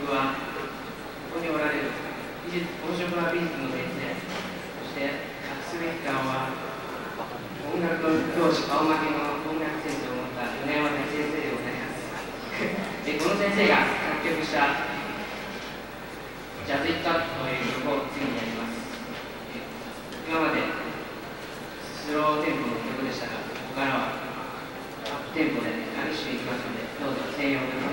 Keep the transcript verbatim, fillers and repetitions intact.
職はここにおられる美術、この職は美術の先生、そして託すべき官は音楽教師顔負けの音楽センスを持った米山大先生でございますでこの先生が作曲したジャズ・イット・アップという曲を次にやります。今までスローテンポの曲でしたが、ここからはアップテンポで激しくいきますので、どうぞ声援をください。